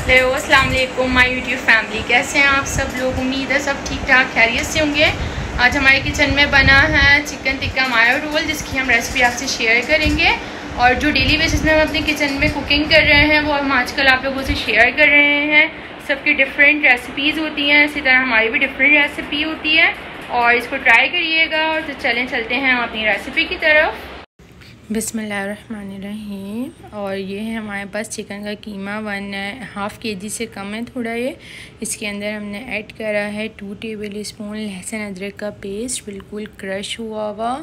Hello अस्सलाम वालेकुम my YouTube family, कैसे हैं आप सब लोग। उम्मीद है सब ठीक ठाक खैरियत से होंगे। आज हमारे किचन में बना है चिकन टिक्का मायो रोल, जिसकी हम रेसिपी आपसे शेयर करेंगे। और जो डेली बेसिस में हम अपने किचन में कुकिंग कर रहे हैं वो हम आजकल आप लोगों से शेयर कर रहे हैं। सबकी डिफरेंट रेसिपीज़ होती हैं, इसी तरह हमारी भी डिफरेंट रेसिपी होती है और इसको ट्राई करिएगा। और तो चलते हैं अपनी रेसिपी की तरफ। बिस्मिल्लाहिर्रहमानिर्रहीम। और ये है हमारे पास चिकन का कीमा 1.5 kg से कम है थोड़ा ये। इसके अंदर हमने ऐड करा है 2 टेबल स्पून लहसुन अदरक का पेस्ट, बिल्कुल क्रश हुआ हुआ,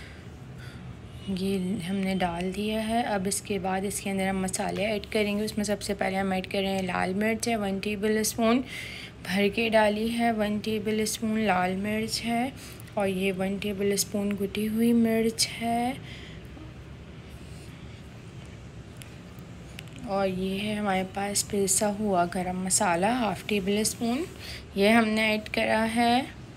ये हमने डाल दिया है। अब इसके बाद इसके अंदर हम मसाले ऐड करेंगे। उसमें सबसे पहले हम ऐड कर रहे हैं लाल मिर्च है 1 टेबल स्पून भर के डाली है। 1 टेबल स्पून लाल मिर्च है और ये 1 टेबल स्पून कुटी हुई मिर्च है। और ये है हमारे पास पिसा हुआ गरम मसाला 1/2 टेबल स्पून, ये हमने ऐड करा है।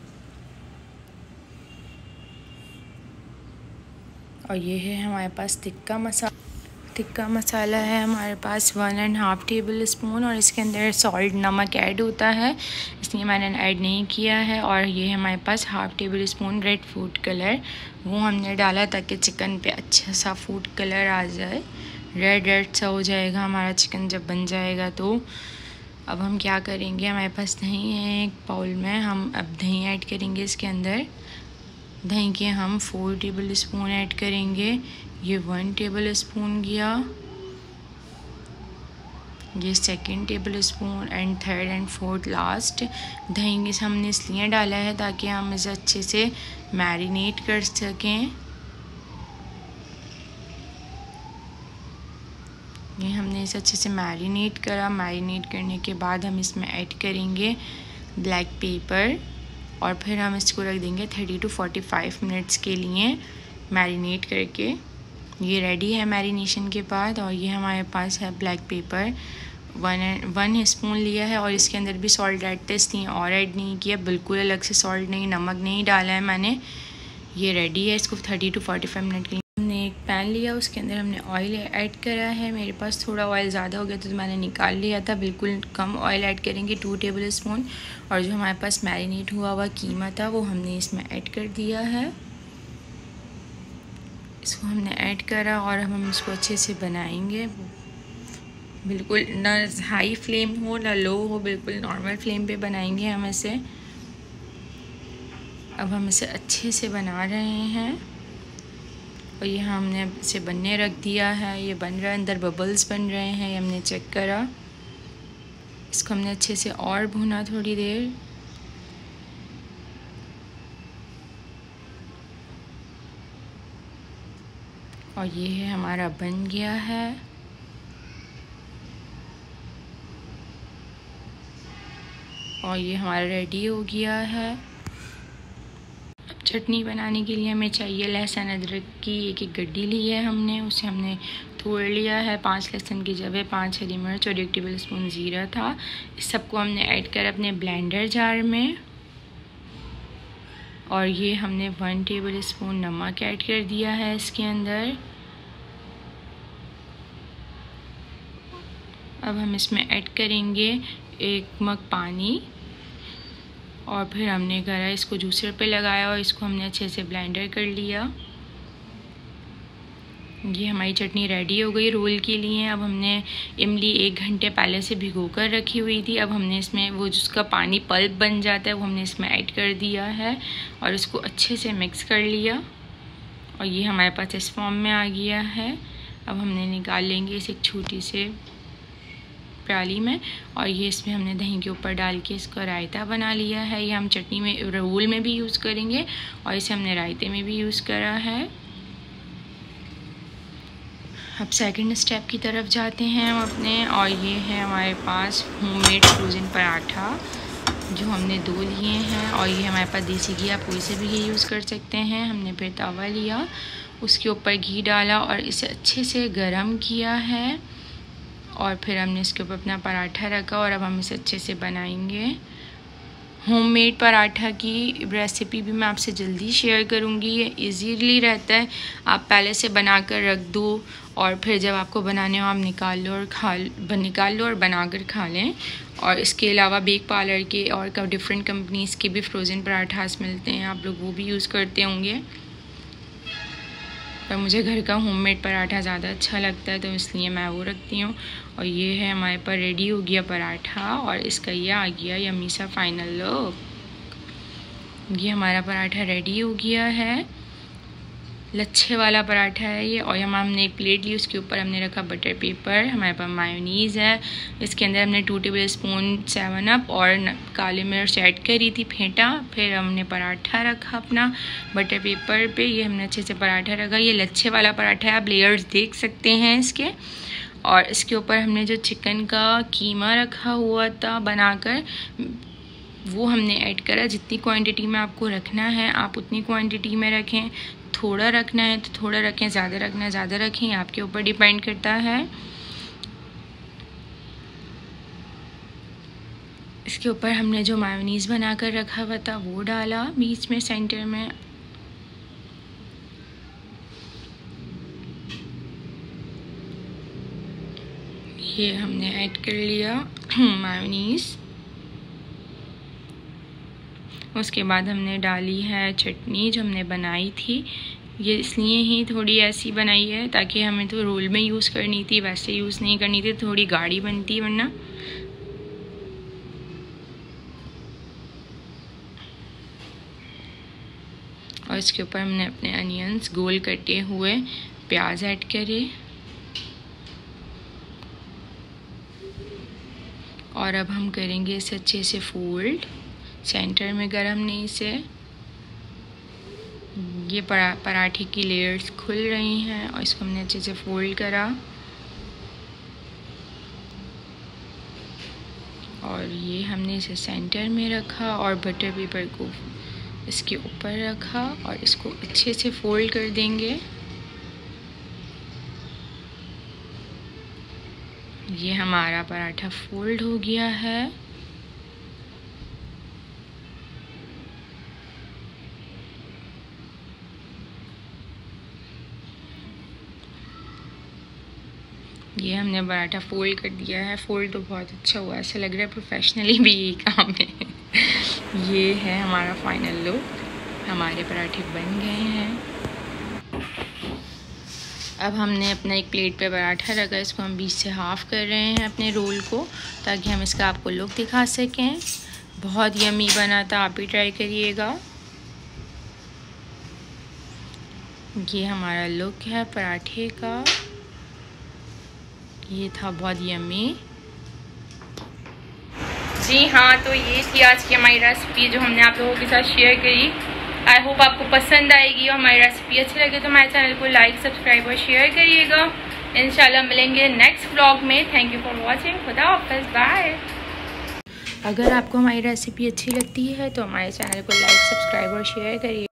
और ये है हमारे पास टिक्का मसाला है हमारे पास 1.5 टेबल स्पून। और इसके अंदर सॉल्ट नमक ऐड होता है, इसलिए मैंने ऐड नहीं किया है। और ये है हमारे पास 1/2 tablespoon red food colour, वो हमने डाला ताकि चिकन पे अच्छा सा फूड कलर आ जाए, रेड सा हो जाएगा हमारा चिकन जब बन जाएगा। तो अब हम क्या करेंगे, हमारे पास दही है एक बाउल में, हम अब दही ऐड करेंगे इसके अंदर। दही के हम 4 टेबल स्पून ऐड करेंगे, ये 1 टेबल स्पून गया, ये 2nd tablespoon and 3rd and 4th last. दही हमने इसलिए डाला है ताकि हम इसे अच्छे से मैरिनेट कर सकें। ये हमने इसे अच्छे से मैरिनेट करा। मैरिनेट करने के बाद हम इसमें ऐड करेंगे ब्लैक पेपर और फिर हम इसको रख देंगे 30 to 45 मिनट्स के लिए मैरिनेट करके। ये रेडी है मैरिनेशन के बाद। और ये हमारे पास है ब्लैक पेपर 1 स्पून लिया है और इसके अंदर भी सॉल्ट ऐड था, इसलिए और ऐड नहीं किया, बिल्कुल अलग से सॉल्ट नहीं, नमक नहीं डाला है मैंने। ये रेडी है, इसको 30 to 45 मिनट के लिए। हमने एक पैन लिया, उसके अंदर हमने ऑयल ऐड करा है। मेरे पास थोड़ा ऑयल ज़्यादा हो गया तो मैंने निकाल लिया था, बिल्कुल कम ऑयल ऐड करेंगे 2 टेबल स्पून। और जो हमारे पास मैरिनेट हुआ हुआ कीमा था वो हमने इसमें ऐड कर दिया है, इसको हमने ऐड करा और हम इसको अच्छे से बनाएंगे। बिल्कुल ना हाई फ्लेम हो ना लो हो, बिल्कुल नॉर्मल फ्लेम पे बनाएंगे हम इसे। अब हम इसे अच्छे से बना रहे हैं और ये हमने इसे बनने रख दिया है। ये बन रहा है, अंदर बबल्स बन रहे हैं, ये हमने चेक करा। इसको हमने अच्छे से और भुना थोड़ी देर। और ये है हमारा बन गया है। और ये हमारा रेडी हो गया है। चटनी बनाने के लिए हमें चाहिए लहसुन अदरक की एक गड्डी ली है हमने, उसे हमने तोड़ लिया है। 5 लहसुन की जगह 5 हरी मिर्च और 1 टेबल स्पून ज़ीरा था। इस सबको हमने ऐड कर अपने ब्लेंडर जार में। और ये हमने 1 टेबल स्पून नमक ऐड कर दिया है इसके अंदर। अब हम इसमें ऐड करेंगे 1 मग पानी। और फिर हमने करा इसको जूसर पे लगाया और इसको हमने अच्छे से ब्लेंडर कर लिया। ये हमारी चटनी रेडी हो गई रोल के लिए। अब हमने इमली 1 घंटे पहले से भिगो कर रखी हुई थी, अब हमने इसमें वो जिसका पानी पल्प बन जाता है वो हमने इसमें ऐड कर दिया है और इसको अच्छे से मिक्स कर लिया। और ये हमारे पास इस फॉर्म में आ गया है। अब हमने निकाल लेंगे इसे एक छोटी से प्याली में। और ये इसमें हमने दही के ऊपर डाल के इसका रायता बना लिया है। ये हम चटनी में रोल में भी यूज़ करेंगे और इसे हमने रायते में भी यूज़ करा है। अब 2nd स्टेप की तरफ जाते हैं हम अपने। और ये है हमारे पास होममेड फ्रोज़न पराठा जो हमने 2 लिए हैं। और ये हमारे पास देसी घी, आप कोई से भी ये यूज़ कर सकते हैं। हमने फिर तवा लिया, उसके ऊपर घी डाला और इसे अच्छे से गरम किया है। और फिर हमने इसके ऊपर अपना पराठा रखा और अब हम इसे अच्छे से बनाएंगे। होममेड पराठा की रेसिपी भी मैं आपसे जल्दी शेयर करूँगी। ये इजीली रहता है, आप पहले से बना कर रख दो और फिर जब आपको बनाने हो आप निकाल लो और बना कर खा लें। और इसके अलावा बेक पार्लर के और डिफरेंट कंपनीज़ के भी फ्रोज़न पराठास मिलते हैं, आप लोग वो भी यूज़ करते होंगे, पर मुझे घर का होममेड पराठा ज़्यादा अच्छा लगता है तो इसलिए मैं वो रखती हूँ। और ये है हमारे पर रेडी हो गया पराठा और इसका ये आ गया यम्मी सा फाइनल लुक। ये हमारा पराठा रेडी हो गया है, लच्छे वाला पराठा है ये। और यहाँ हमने एक प्लेट ली, उसके ऊपर हमने रखा बटर पेपर, हमारे पास मायोनीज़ है, इसके अंदर हमने 2 टेबल स्पून 7 अप और काली मिर्च ऐड करी थी, फेंटा। फिर हमने पराठा रखा अपना बटर पेपर पे, ये हमने अच्छे से पराठा रखा। ये लच्छे वाला पराठा है, आप लेयर्स देख सकते हैं इसके। और इसके ऊपर हमने जो चिकन का कीमा रखा हुआ था बनाकर, वो हमने ऐड करा। जितनी क्वांटिटी में आपको रखना है आप उतनी क्वांटिटी में रखें, थोड़ा रखना है तो थोड़ा रखें, ज़्यादा रखना है ज़्यादा रखें, आपके ऊपर डिपेंड करता है। इसके ऊपर हमने जो मायोनीज़ बना कर रखा हुआ था वो डाला बीच में सेंटर में। ये हमने ऐड कर लिया मायोनीज़। उसके बाद हमने डाली है चटनी जो हमने बनाई थी। ये इसलिए ही थोड़ी ऐसी बनाई है ताकि हमें तो रोल में यूज़ करनी थी, वैसे यूज़ नहीं करनी थी, थोड़ी गाढ़ी बनती वरना। और इसके ऊपर हमने अपने अनियंस गोल कटे हुए प्याज ऐड करे। और अब हम करेंगे इसे अच्छे से फोल्ड, सेंटर में गरम नहीं से। ये पराठे की लेयर्स खुल रही हैं और इसको हमने अच्छे से फोल्ड करा। और ये हमने इसे सेंटर में रखा और बटर पेपर को इसके ऊपर रखा और इसको अच्छे से फोल्ड कर देंगे। ये हमारा पराठा फोल्ड हो गया है। ये हमने पराठा फोल्ड कर दिया है। फोल्ड तो बहुत अच्छा हुआ, ऐसा लग रहा है प्रोफेशनली भी यही काम है। ये है हमारा फाइनल लुक, हमारे पराठे बन गए हैं। अब हमने अपना एक प्लेट पे पराठा रखा, इसको हम बीच से हाफ़ कर रहे हैं अपने रोल को, ताकि हम इसका आपको लुक दिखा सकें। बहुत यम्मी बना था, आप भी ट्राई करिएगा। ये हमारा लुक है पराठे का, ये था बहुत यम्मी। जी हाँ, तो ये थी आज की हमारी रेसिपी जो हमने आप लोगों के साथ शेयर करी। आई होप आपको पसंद आएगी और हमारी रेसिपी अच्छी लगे तो हमारे चैनल को लाइक, सब्सक्राइब और शेयर करिएगा। इंशाल्लाह मिलेंगे नेक्स्ट व्लॉग में। Thank you for watching. खुदा हाफ़िज़, बाय। अगर आपको हमारी रेसिपी अच्छी लगती है तो हमारे चैनल को लाइक, सब्सक्राइब और शेयर करिए।